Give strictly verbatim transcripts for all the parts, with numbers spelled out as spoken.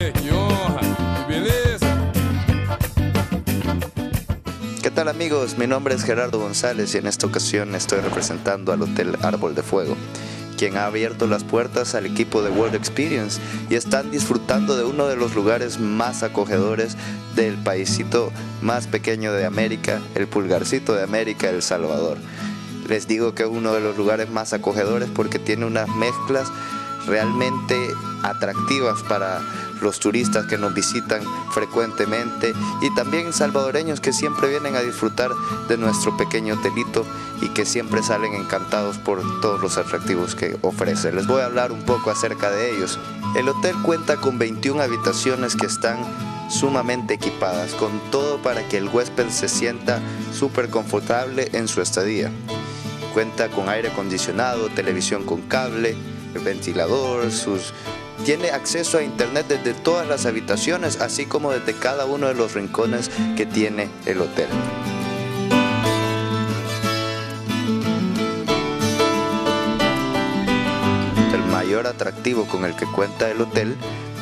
¿Qué tal amigos? Mi nombre es Gerardo González y en esta ocasión estoy representando al Hotel Árbol de Fuego, quien ha abierto las puertas al equipo de World Experience y están disfrutando de uno de los lugares más acogedores del paísito más pequeño de América, el pulgarcito de América, El Salvador. Les digo que es uno de los lugares más acogedores porque tiene unas mezclas realmente atractivas para los turistas que nos visitan frecuentemente y también salvadoreños que siempre vienen a disfrutar de nuestro pequeño hotelito y que siempre salen encantados por todos los atractivos que ofrece. Les voy a hablar un poco acerca de ellos. El hotel cuenta con veintiuna habitaciones que están sumamente equipadas, con todo para que el huésped se sienta súper confortable en su estadía. Cuenta con aire acondicionado, televisión con cable, el ventilador, sus... tiene acceso a internet desde todas las habitaciones, así como desde cada uno de los rincones que tiene el hotel. El mayor atractivo con el que cuenta el hotel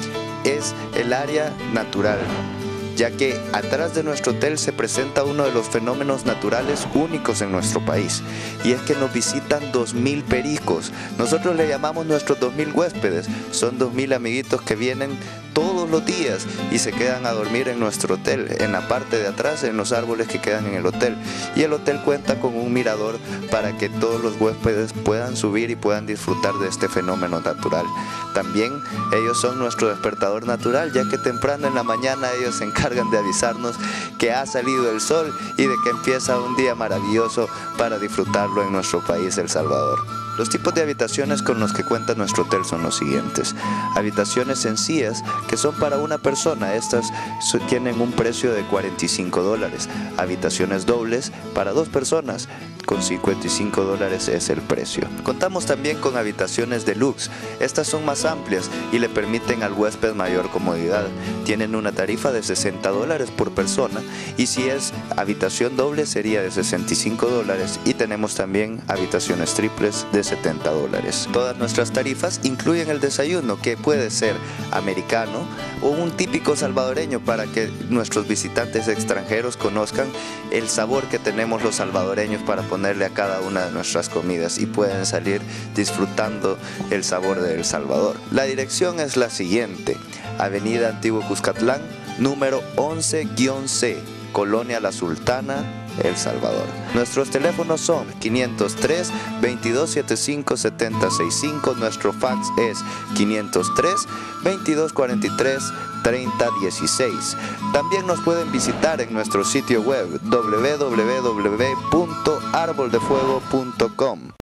es el área natural, ya que atrás de nuestro hotel se presenta uno de los fenómenos naturales únicos en nuestro país, y es que nos visitan dos mil pericos. Nosotros le llamamos nuestros dos mil huéspedes, son dos mil amiguitos que vienen todos los días y se quedan a dormir en nuestro hotel, en la parte de atrás, en los árboles que quedan en el hotel. Y el hotel cuenta con un mirador para que todos los huéspedes puedan subir y puedan disfrutar de este fenómeno natural. También ellos son nuestro despertador natural, ya que temprano en la mañana ellos se encargan de avisarnos que ha salido el sol y de que empieza un día maravilloso para disfrutarlo en nuestro país, El Salvador. Los tipos de habitaciones con los que cuenta nuestro hotel son los siguientes. Habitaciones sencillas que son para una persona, estas tienen un precio de cuarenta y cinco dólares. Habitaciones dobles para dos personas, con cincuenta y cinco dólares es el precio. Contamos también con habitaciones deluxe. Estas son más amplias y le permiten al huésped mayor comodidad. Tienen una tarifa de sesenta dólares por persona, y si es habitación doble sería de sesenta y cinco dólares, y tenemos también habitaciones triples de setenta dólares. Todas nuestras tarifas incluyen el desayuno, que puede ser americano o un típico salvadoreño, para que nuestros visitantes extranjeros conozcan el sabor que tenemos los salvadoreños para ponerle a cada una de nuestras comidas y pueden salir disfrutando el sabor de El Salvador. La dirección es la siguiente: Avenida Antiguo Cuscatlán, número once C, Colonia La Sultana, El Salvador. Nuestros teléfonos son quinientos tres, veintidós setenta y cinco, setenta sesenta y cinco. Nuestro fax es quinientos tres, veintidós cuarenta y tres, treinta dieciséis. También nos pueden visitar en nuestro sitio web doble u doble u doble u punto árbol de fuego punto com.